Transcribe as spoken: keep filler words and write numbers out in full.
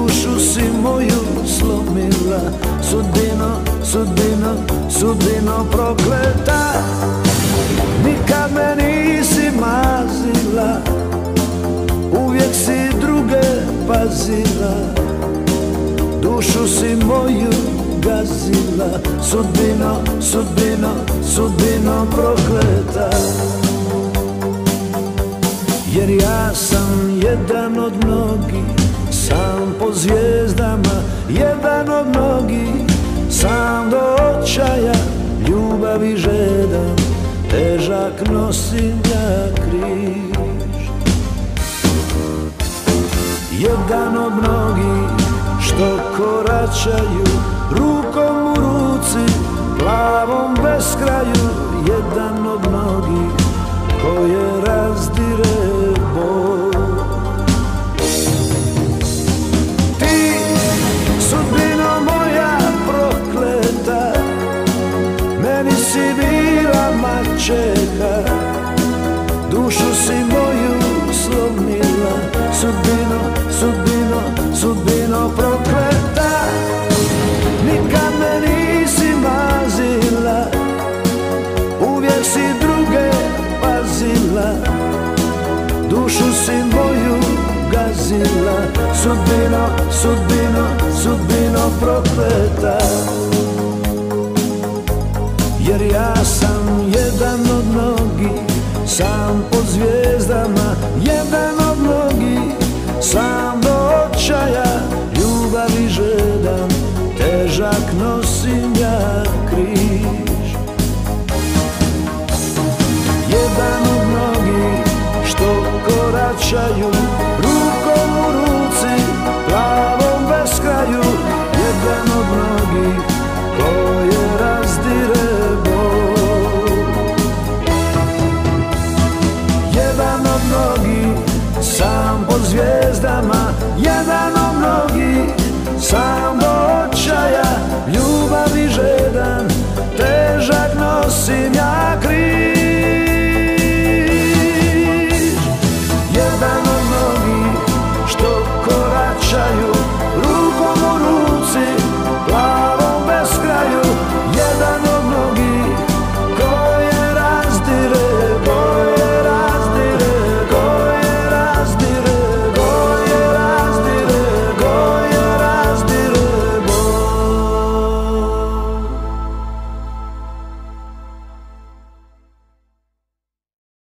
dušu si moju slomila, sudbino, sudbino, sudbino prokleta. Nikad me nisi mazila, uvijek si druge pazila, dušu si moju gazila, sudbino, sudbino, sudbino prokleta. Jer ja sam jedan od mnogih, sam po zvijezdama, jedan od mnogih, sam do očaja ljubavi žedan, težak nosim ja križ. Jedan od mnogih što koračaju rukom u ruci, plavom beskraju, jedan od mnogih koje razdire bol. Ti, sudbino moja prokleta, meni si bila maćeha, dušu si moju slomila, sudbino, sudbino, sudbino prokleta. Nikad me nisi mazila, uvijek si druge pazila, dušu si moju gazila, sudbino, sudbino, sudbino prokleta. Jer ja sam jedan od mnogih, sam po zvijezdama, jedan od mnogih, sam do očaja ljubavi žedan, težak nosim ja križ. Jedan od mnogih što koračaju rukom u ruci, plavom beskraju, jedan od mnogih koje razdire bol. Jedan od mnogih sam po zvijezdama, jedan od mnogih sam